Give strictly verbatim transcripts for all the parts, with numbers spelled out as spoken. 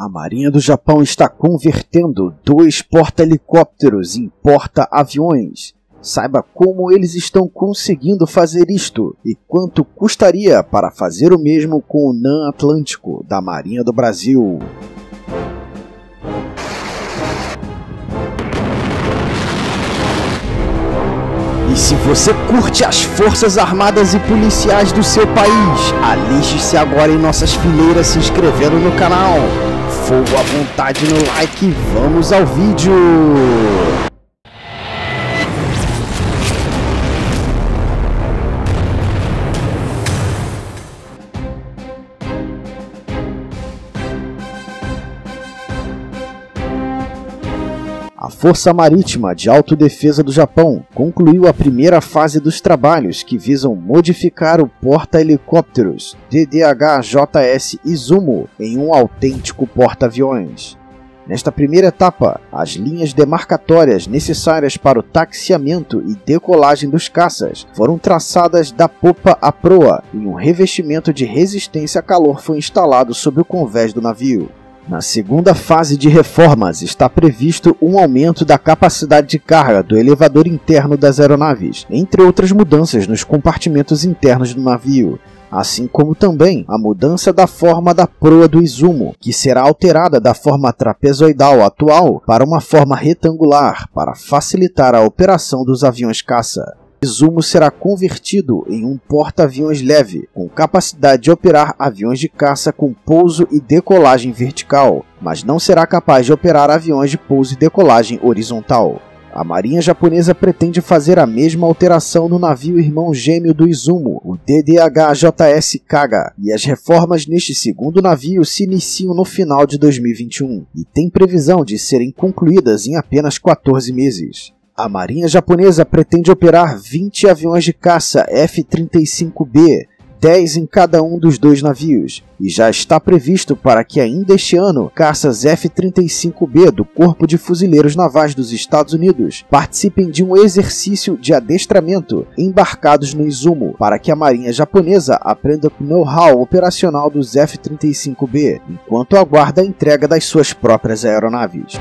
Marinha do Japão está convertendo dois porta-helicópteros em porta-aviões. Saiba como eles estão conseguindo fazer isto e quanto custaria para fazer o mesmo com o NAM Atlântico da Marinha do Brasil. E se você curte as Forças Armadas e Policiais do seu país, aliste-se agora em nossas fileiras se inscrevendo no canal. Fogo à vontade no like e vamos ao vídeo! A Força Marítima de Autodefesa do Japão concluiu a primeira fase dos trabalhos que visam modificar o porta-helicópteros D D H J S Izumo em um autêntico porta-aviões. Nesta primeira etapa, as linhas demarcatórias necessárias para o taxiamento e decolagem dos caças foram traçadas da popa à proa e um revestimento de resistência a calor foi instalado sobre o convés do navio. Na segunda fase de reformas está previsto um aumento da capacidade de carga do elevador interno das aeronaves, entre outras mudanças nos compartimentos internos do navio, assim como também a mudança da forma da proa do Izumo, que será alterada da forma trapezoidal atual para uma forma retangular, para facilitar a operação dos aviões caça. O Izumo será convertido em um porta-aviões leve, com capacidade de operar aviões de caça com pouso e decolagem vertical, mas não será capaz de operar aviões de pouso e decolagem horizontal. A Marinha Japonesa pretende fazer a mesma alteração no navio irmão gêmeo do Izumo, o D D H J S Kaga, e as reformas neste segundo navio se iniciam no final de dois mil e vinte e um, e tem previsão de serem concluídas em apenas quatorze meses. A Marinha Japonesa pretende operar vinte aviões de caça F trinta e cinco B, dez em cada um dos dois navios, e já está previsto para que ainda este ano caças F trinta e cinco B do Corpo de Fuzileiros Navais dos Estados Unidos participem de um exercício de adestramento embarcados no Izumo, para que a Marinha Japonesa aprenda com o know-how operacional dos F trinta e cinco B, enquanto aguarda a entrega das suas próprias aeronaves.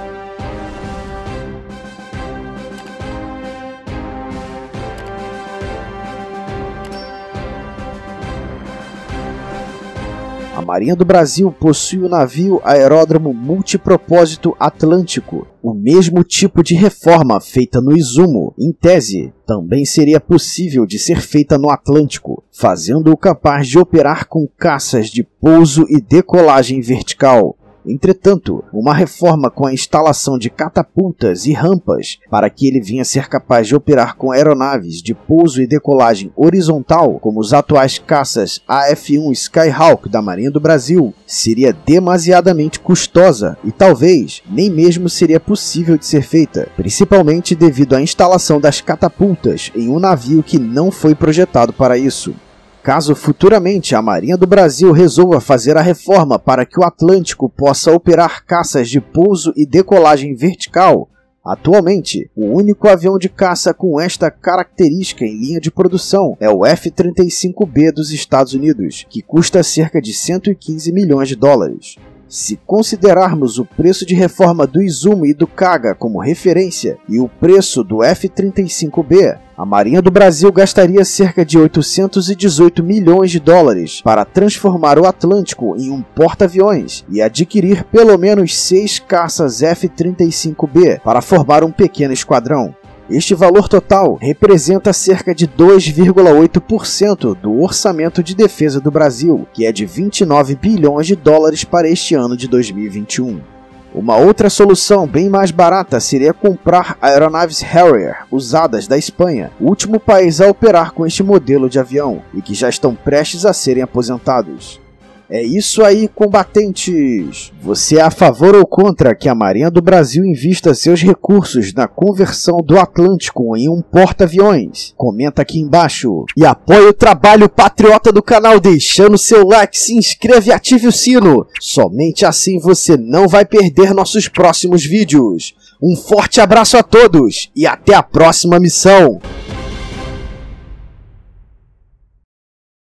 A Marinha do Brasil possui o navio aeródromo multipropósito Atlântico. O mesmo tipo de reforma feita no Izumo, em tese, também seria possível de ser feita no Atlântico, fazendo-o capaz de operar com caças de pouso e decolagem vertical. Entretanto, uma reforma com a instalação de catapultas e rampas para que ele venha a ser capaz de operar com aeronaves de pouso e decolagem horizontal, como os atuais caças A F um Skyhawk da Marinha do Brasil, seria demasiadamente custosa e talvez nem mesmo seria possível de ser feita, principalmente devido à instalação das catapultas em um navio que não foi projetado para isso. Caso futuramente a Marinha do Brasil resolva fazer a reforma para que o Atlântico possa operar caças de pouso e decolagem vertical, atualmente o único avião de caça com esta característica em linha de produção é o F trinta e cinco B dos Estados Unidos, que custa cerca de cento e quinze milhões de dólares. Se considerarmos o preço de reforma do Izumo e do Kaga como referência e o preço do F trinta e cinco B, a Marinha do Brasil gastaria cerca de oitocentos e dezoito milhões de dólares para transformar o Atlântico em um porta-aviões e adquirir pelo menos seis caças F trinta e cinco B para formar um pequeno esquadrão. Este valor total representa cerca de dois vírgula oito por cento do orçamento de defesa do Brasil, que é de vinte e nove bilhões de dólares para este ano de dois mil e vinte e um. Uma outra solução bem mais barata seria comprar aeronaves Harrier usadas da Espanha, o último país a operar com este modelo de avião, e que já estão prestes a serem aposentados. É isso aí, combatentes! Você é a favor ou contra que a Marinha do Brasil invista seus recursos na conversão do Atlântico em um porta-aviões? Comenta aqui embaixo. E apoie o trabalho patriota do canal deixando seu like, se inscreve e ative o sino. Somente assim você não vai perder nossos próximos vídeos. Um forte abraço a todos e até a próxima missão!